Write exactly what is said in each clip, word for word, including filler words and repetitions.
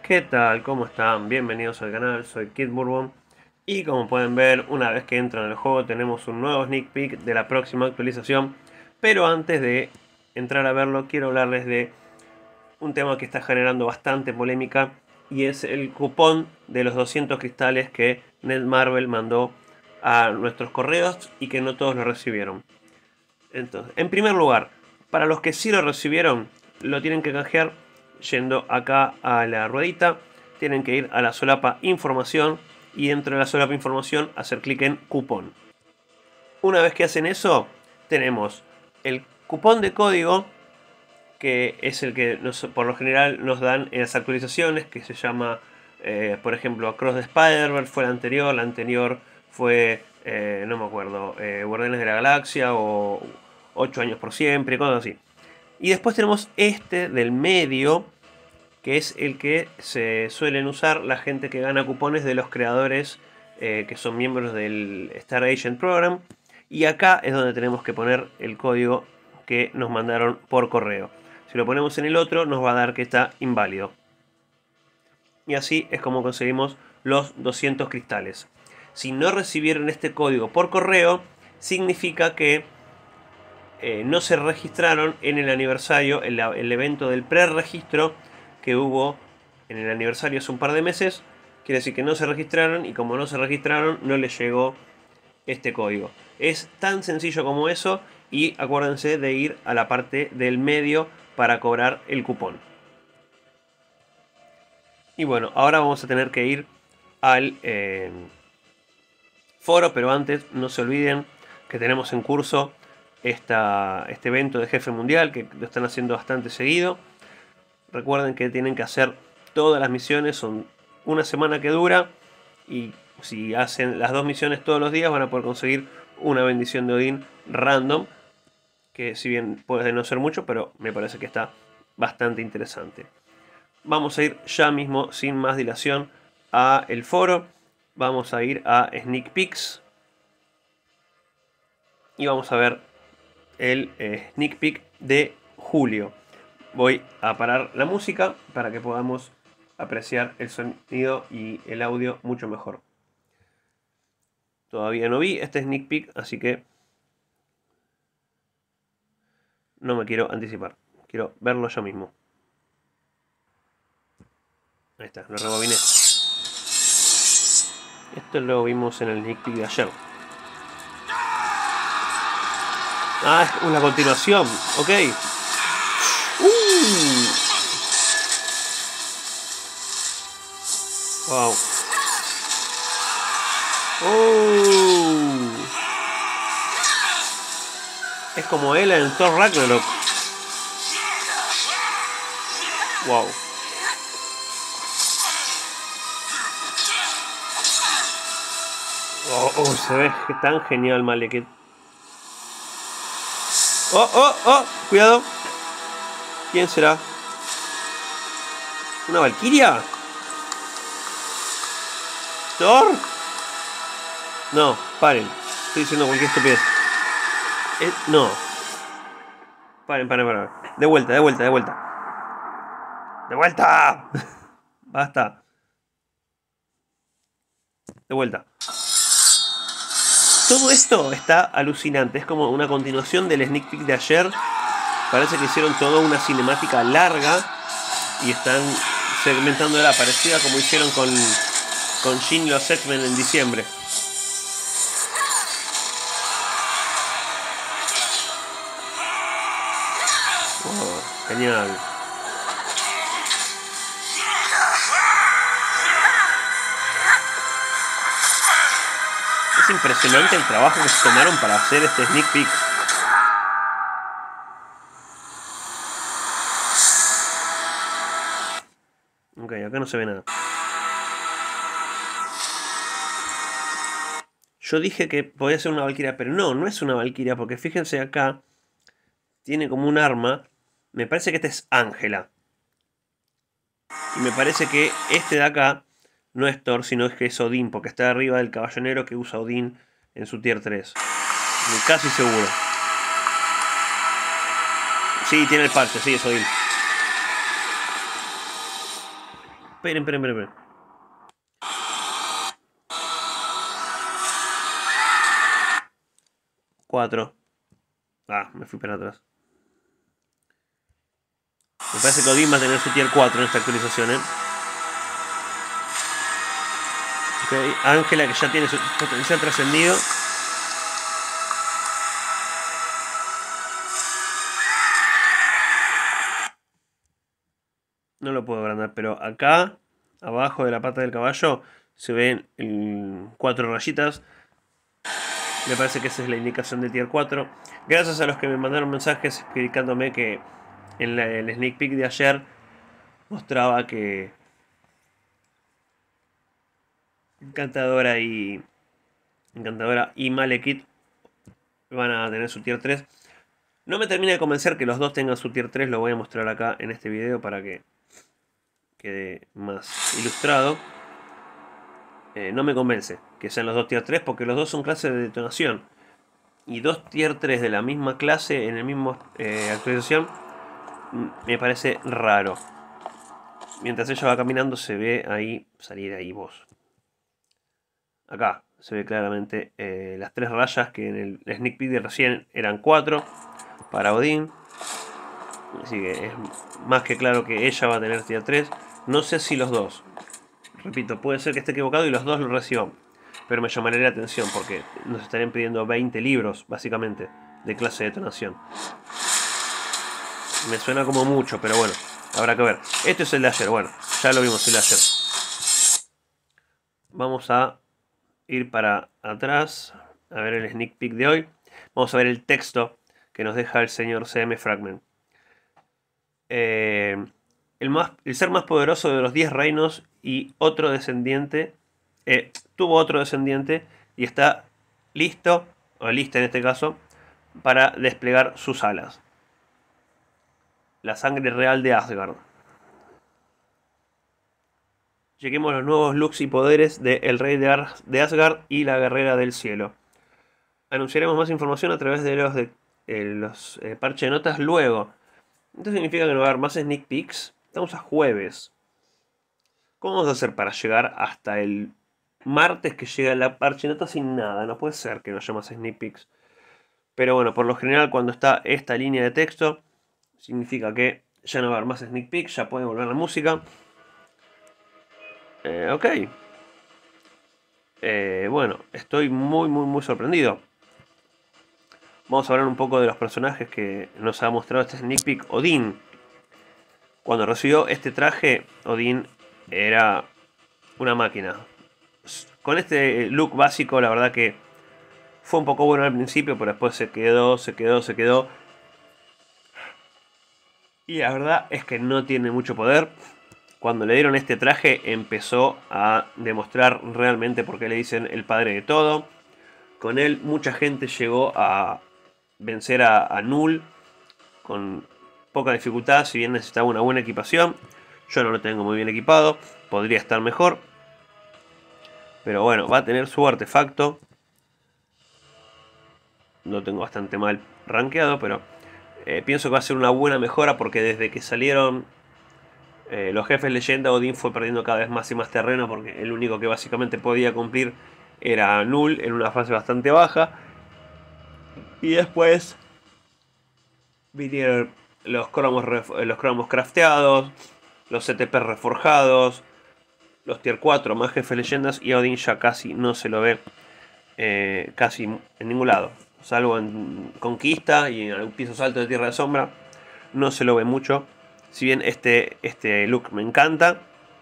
¿Qué tal? ¿Cómo están? Bienvenidos al canal, soy Kid Bourbon. Y como pueden ver, una vez que entran al juego tenemos un nuevo sneak peek de la próxima actualización. Pero antes de entrar a verlo, quiero hablarles de un tema que está generando bastante polémica. Y es el cupón de los doscientos cristales que Netmarble mandó a nuestros correos y que no todos lo recibieron. Entonces, en primer lugar, para los que sí lo recibieron, lo tienen que canjear yendo acá a la ruedita. Tienen que ir a la solapa información y dentro de la solapa información hacer clic en cupón. Una vez que hacen eso, tenemos el cupón de código, que es el que nos, por lo general nos dan en las actualizaciones, que se llama, eh, por ejemplo, Across the Spider-Verse fue la anterior, la anterior fue, eh, no me acuerdo, eh, Guardianes de la Galaxia o ocho años por siempre, cosas así. Y después tenemos este del medio, que es el que se suelen usar la gente que gana cupones de los creadores eh, que son miembros del Star Agent Program. Y acá es donde tenemos que poner el código que nos mandaron por correo. Si lo ponemos en el otro nos va a dar que está inválido. Y así es como conseguimos los doscientos cristales. Si no recibieron este código por correo, significa que eh, no se registraron en el aniversario, el, el evento del preregistro que hubo en el aniversario hace un par de meses. Quiere decir que no se registraron y como no se registraron no les llegó este código. Es tan sencillo como eso y acuérdense de ir a la parte del medio para cobrar el cupón. Y bueno, ahora vamos a tener que ir al eh, foro, pero antes no se olviden que tenemos en curso esta, este evento de jefe mundial que lo están haciendo bastante seguido. Recuerden que tienen que hacer todas las misiones, son una semana que dura y si hacen las dos misiones todos los días van a poder conseguir una bendición de Odín random, que si bien puede no ser mucho, pero me parece que está bastante interesante. Vamos a ir ya mismo, sin más dilación, a el foro. Vamos a ir a Sneak Peeks y vamos a ver el eh, Sneak Peek de julio. Voy a parar la música para que podamos apreciar el sonido y el audio mucho mejor. Todavía no vi este sneak peek, así que no me quiero anticipar. Quiero verlo yo mismo. Ahí está, lo rebobiné. Esto lo vimos en el sneak peek de ayer. Ah, es una continuación. Ok. Uh. Wow. Oh. Es como él en Thor Ragnarok. Wow. Oh, oh, se ve tan genial, Malekith. Oh, oh, oh, cuidado. ¿Quién será? ¿Una valquiria? ¿Thor? No, paren. Estoy diciendo cualquier estupidez. Eh, no. Paren, paren, paren. De vuelta, de vuelta, de vuelta. ¡De vuelta! Basta. De vuelta. Todo esto está alucinante. Es como una continuación del sneak peek de ayer. Parece que hicieron toda una cinemática larga. Y están segmentando la parecida como hicieron con, con Jean y los X-Men en diciembre. Oh, genial. Es impresionante el trabajo que se tomaron para hacer este sneak peek. Ok, acá no se ve nada. Yo dije que podía ser una valquiria, pero no, no es una valquiria, porque fíjense acá. Tiene como un arma. Me parece que esta es Ángela. Y me parece que este de acá no es Thor, sino es que es Odín, porque está arriba del caballonero que usa Odín en su tier tres. Estoy casi seguro. Sí, tiene el parche, sí, es Odín. Esperen, esperen, esperen. cuatro. Ah, me fui para atrás. Me parece que Odín va a tener su tier cuatro en esta actualización, ¿eh? Ok, Ángela, que ya tiene su potencial trascendido. No lo puedo agrandar, pero acá, abajo de la pata del caballo, se ven el, cuatro rayitas. Me parece que esa es la indicación de tier cuatro. Gracias a los que me mandaron mensajes explicándome que en la, el sneak peek de ayer mostraba que Encantadora y Encantadora y Malekith van a tener su tier tres. No me termina de convencer que los dos tengan su tier tres. Lo voy a mostrar acá en este video para que quede más ilustrado. Eh, no me convence que sean los dos tier tres porque los dos son clases de detonación. Y dos tier tres de la misma clase en el mismo eh, actualización me parece raro. Mientras ella va caminando se ve ahí salir ahí vos. Acá se ve claramente eh, las tres rayas que en el sneak peek de recién eran cuatro para Odín. Así que es más que claro que ella va a tener tier tres. No sé si los dos. Repito, puede ser que esté equivocado y los dos lo reciban. Pero me llamaría la atención porque nos estarían pidiendo veinte libros, básicamente, de clase de detonación. Me suena como mucho, pero bueno, habrá que ver. Este es el de ayer, bueno, ya lo vimos el de ayer. Vamos a ir para atrás, a ver el sneak peek de hoy. Vamos a ver el texto que nos deja el señor C M Fragment. Eh, el, más, el ser más poderoso de los diez reinos y otro descendiente, eh, tuvo otro descendiente y está listo, o lista en este caso, para desplegar sus alas. La sangre real de Asgard. Lleguemos los nuevos looks y poderes de El Rey de, Ar de Asgard y la Guerrera del Cielo. Anunciaremos más información a través de los, de, eh, los eh, parches de notas luego. Esto significa que no va a haber más sneak peeks. Estamos a jueves. ¿Cómo vamos a hacer para llegar hasta el martes que llega la parche de notas sin nada? No puede ser que no haya más sneak peeks. Pero bueno, por lo general cuando está esta línea de texto, significa que ya no va a haber más sneak peeks, ya puede volver la música. Eh, ok. Eh, bueno, estoy muy, muy, muy sorprendido. Vamos a hablar un poco de los personajes que nos ha mostrado este sneak peek. Odín. Cuando recibió este traje, Odín era una máquina. Con este look básico, la verdad que fue un poco bueno al principio, pero después se quedó, se quedó, se quedó. Y la verdad es que no tiene mucho poder. Cuando le dieron este traje empezó a demostrar realmente por qué le dicen el padre de todo. Con él mucha gente llegó a vencer a, a Null con poca dificultad, si bien necesitaba una buena equipación. Yo no lo tengo muy bien equipado, podría estar mejor. Pero bueno, va a tener su artefacto. Lo tengo bastante mal rankeado, pero eh, pienso que va a ser una buena mejora porque desde que salieron eh, los jefes leyenda, Odín fue perdiendo cada vez más y más terreno porque el único que básicamente podía cumplir era Null en una fase bastante baja. Y después vinieron los cromos, los cromos crafteados, los C T P reforjados, los tier cuatro más jefes leyendas, y a Odín ya casi no se lo ve eh, casi en ningún lado, salvo en Conquista y en algún piso alto de Tierra de Sombra. No se lo ve mucho. Si bien este, este look me encanta,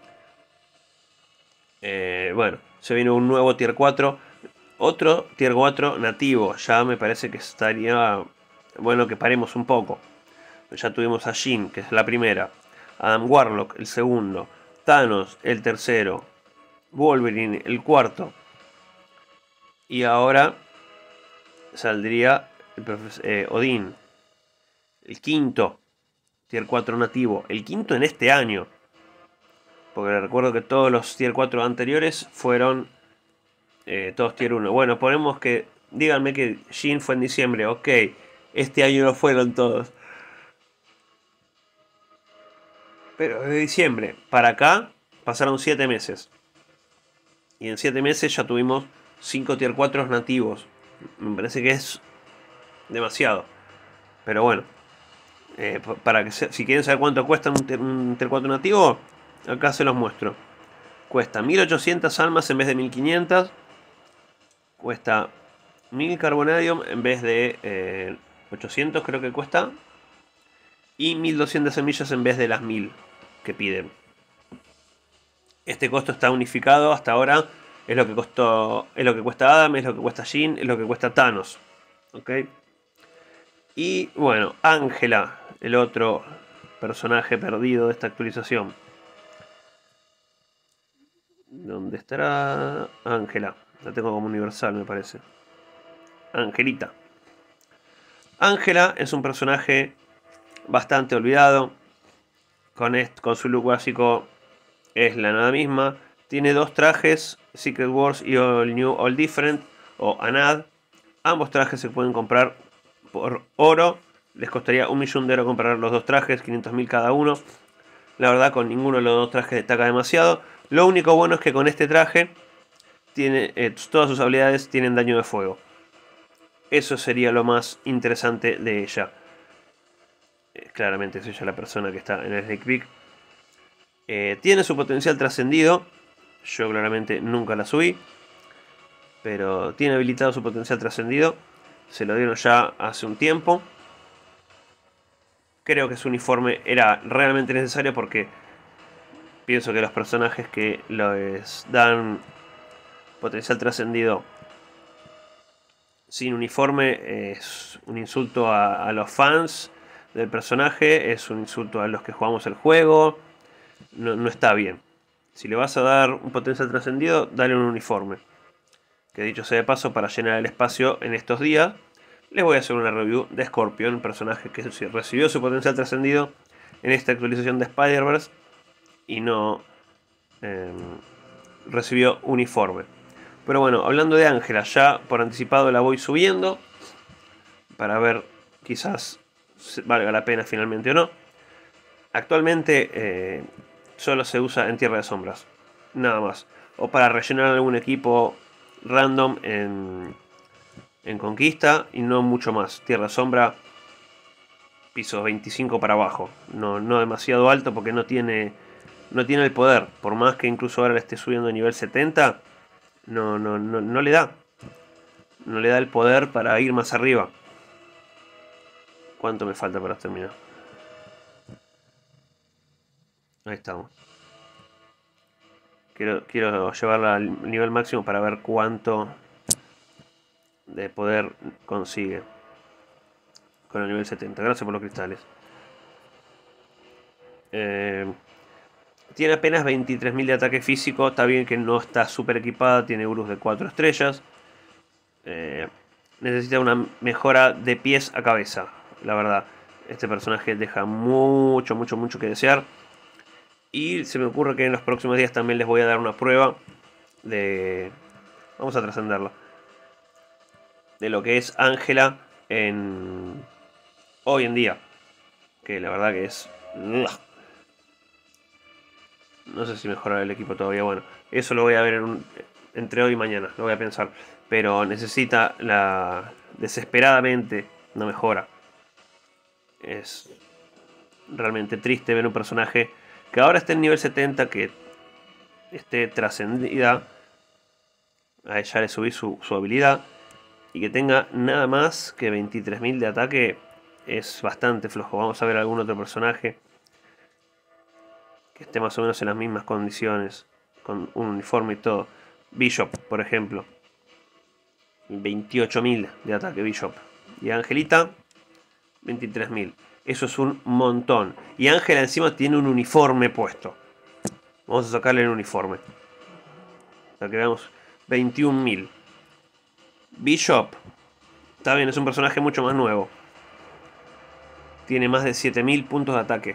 eh, bueno, se viene un nuevo tier cuatro, otro tier cuatro nativo. Ya me parece que estaría bueno que paremos un poco. Ya tuvimos a Jhin, que es la primera, Adam Warlock el segundo, Thanos el tercero, Wolverine el cuarto, y ahora saldría el eh, Odín, el quinto tier cuatro nativo, el quinto en este año, porque recuerdo que todos los tier cuatro anteriores fueron eh, todos tier uno. Bueno, ponemos que, díganme que Jhin fue en diciembre, ok, este año no fueron todos. Pero de diciembre para acá pasaron siete meses. Y en siete meses ya tuvimos cinco tier cuatro nativos. Me parece que es demasiado. Pero bueno. Eh, para que se, si quieren saber cuánto cuesta un, un tier cuatro nativo, acá se los muestro. Cuesta mil ochocientas almas en vez de mil quinientas. Cuesta mil carbonadium en vez de eh, ochocientos, creo que cuesta. Y mil doscientas semillas en vez de las mil que piden. Este costo está unificado hasta ahora. Es lo que costó, es lo que cuesta Adam, es lo que cuesta Jhin, es lo que cuesta Thanos. ¿Ok? Y bueno, Ángela, el otro personaje perdido de esta actualización. ¿Dónde estará Ángela? La tengo como universal, me parece. Angelita. Ángela es un personaje bastante olvidado. Con, este, con su look básico es la nada misma. Tiene dos trajes, Secret Wars y All New, All Different, o Anad. Ambos trajes se pueden comprar por oro. Les costaría un millón de oro comprar los dos trajes, quinientos mil cada uno. La verdad, con ninguno de los dos trajes destaca demasiado. Lo único bueno es que con este traje tiene, eh, todas sus habilidades tienen daño de fuego. Eso sería lo más interesante de ella. Eh, claramente es ella la persona que está en el sneak peek. Eh, tiene su potencial trascendido. Yo claramente nunca la subí. Pero tiene habilitado su potencial trascendido. Se lo dieron ya hace un tiempo. Creo que su uniforme era realmente necesario porque pienso que los personajes que les dan potencial trascendido sin uniforme es un insulto a, a los fans del personaje, es un insulto a los que jugamos el juego. No, no está bien. Si le vas a dar un potencial trascendido, dale un uniforme. Que dicho sea de paso, para llenar el espacio en estos días, les voy a hacer una review de Scorpion, un personaje que recibió su potencial trascendido en esta actualización de Spider-Verse y no eh, recibió uniforme. Pero bueno, hablando de Ángela, ya por anticipado la voy subiendo para ver quizás valga la pena finalmente o no. Actualmente eh, solo se usa en Tierra de Sombras, nada más. O para rellenar algún equipo random en, en Conquista y no mucho más. Tierra Sombra, piso veinticinco para abajo. No, no demasiado alto porque no tiene, no tiene el poder. Por más que incluso ahora le esté subiendo a nivel setenta, no, no, no, no le da. No le da el poder para ir más arriba. ¿Cuánto me falta para terminar? Ahí estamos. Quiero, quiero llevarla al nivel máximo para ver cuánto de poder consigue con el nivel setenta. Gracias por los cristales. Eh, tiene apenas veintitrés mil de ataque físico. Está bien que no está súper equipada. Tiene Urus de cuatro estrellas. Eh, necesita una mejora de pies a cabeza. La verdad, este personaje deja mucho, mucho, mucho que desear. Y se me ocurre que en los próximos días también les voy a dar una prueba de... Vamos a trascenderla. De lo que es Ángela en... hoy en día. Que la verdad que es... No sé si mejorar el equipo todavía. Bueno, eso lo voy a ver en un... entre hoy y mañana. Lo voy a pensar. Pero necesita la... desesperadamente una mejora. Es realmente triste ver un personaje que ahora está en nivel setenta, que esté trascendida. A ella le subí su, su habilidad. Y que tenga nada más que veintitrés mil de ataque. Es bastante flojo. Vamos a ver algún otro personaje que esté más o menos en las mismas condiciones. Con un uniforme y todo. Bishop, por ejemplo. veintiocho mil de ataque Bishop. Y Angelita, veintitrés mil. Eso es un montón. Y Ángela encima tiene un uniforme puesto. Vamos a sacarle el uniforme. Para que veamos. veintiún mil. Bishop. Está bien, es un personaje mucho más nuevo. Tiene más de siete mil puntos de ataque.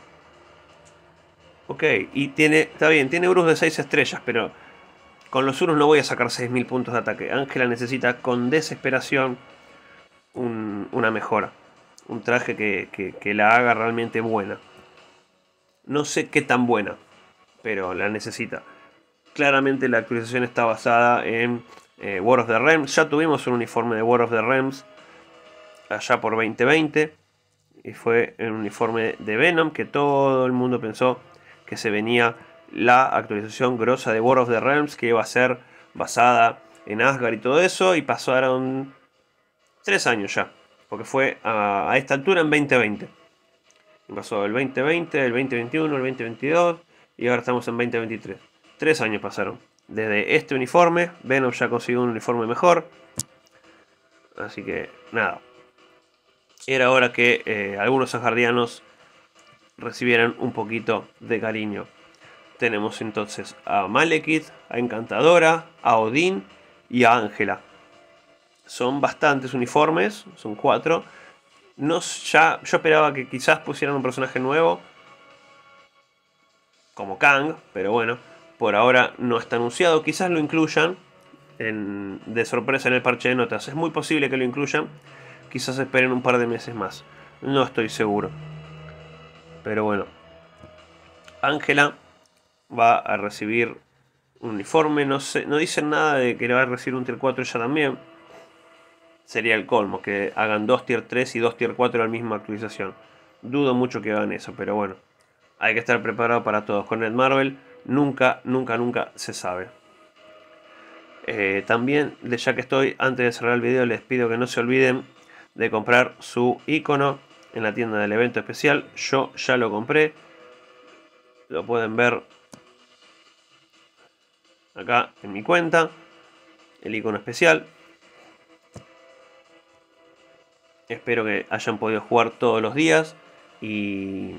Ok, y tiene... Está bien, tiene Urus de seis estrellas, pero... Con los Urus no voy a sacar seis mil puntos de ataque. Ángela necesita con desesperación un, una mejora. Un traje que, que, que la haga realmente buena. No sé qué tan buena. pero la necesita. Claramente la actualización está basada en eh, War of the Realms. Ya tuvimos un uniforme de War of the Realms allá por veinte veinte. Y fue el uniforme de Venom que todo el mundo pensó que se venía la actualización grosa de War of the Realms, que iba a ser basada en Asgard y todo eso. Y pasaron tres años ya, porque fue a, a esta altura en veinte veinte. Y pasó el veinte veinte, el veinte veintiuno, el veinte veintidós y ahora estamos en veinte veintitrés. Tres años pasaron. Desde este uniforme, Venom ya consiguió un uniforme mejor. Así que nada. Era hora que eh, algunos asgardianos recibieran un poquito de cariño. Tenemos entonces a Malekith, a Encantadora, a Odín y a Ángela. Son bastantes uniformes, son cuatro. No, ya, yo esperaba que quizás pusieran un personaje nuevo, como Kang, pero bueno, por ahora no está anunciado. Quizás lo incluyan en, de sorpresa en el parche de notas. Es muy posible que lo incluyan. Quizás esperen un par de meses más. No estoy seguro. Pero bueno. Ángela va a recibir un uniforme. No sé, no dicen nada de que le va a recibir un tier cuatro ella también. Sería el colmo, que hagan dos tier tres y dos tier cuatro en la misma actualización. Dudo mucho que hagan eso, pero bueno. Hay que estar preparado para todos. Con Netmarble nunca, nunca, nunca se sabe. Eh, también, ya que estoy, antes de cerrar el video, les pido que no se olviden de comprar su icono en la tienda del evento especial. Yo ya lo compré. Lo pueden ver acá en mi cuenta. El icono especial. Espero que hayan podido jugar todos los días. Y,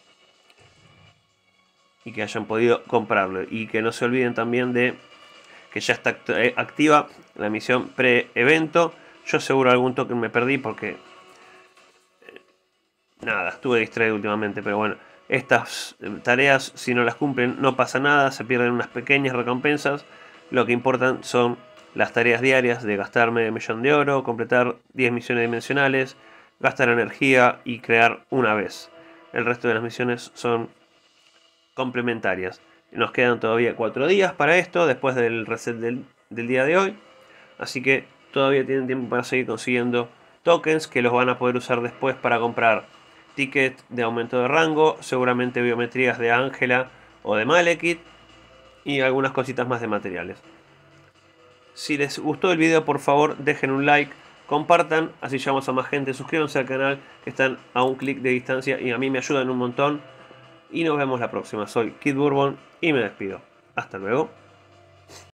y que hayan podido comprarlo. Y que no se olviden también de que ya está activa la misión pre-evento. Yo seguro algún token me perdí porque eh, nada, estuve distraído últimamente, pero bueno, estas tareas, si no las cumplen, no pasa nada, se pierden unas pequeñas recompensas. Lo que importan son las tareas diarias de gastar medio millón de oro, completar diez misiones dimensionales, gastar energía y crear una vez. El resto de las misiones son complementarias. Nos quedan todavía cuatro días para esto, después del reset del, del día de hoy. Así que todavía tienen tiempo para seguir consiguiendo tokens que los van a poder usar después para comprar tickets de aumento de rango, seguramente biometrías de Ángela o de Malekith y algunas cositas más de materiales. Si les gustó el video, por favor dejen un like, compartan, así llegamos a más gente, suscríbanse al canal que están a un clic de distancia y a mí me ayudan un montón. Y nos vemos la próxima. Soy Kid Bourbon y me despido. Hasta luego.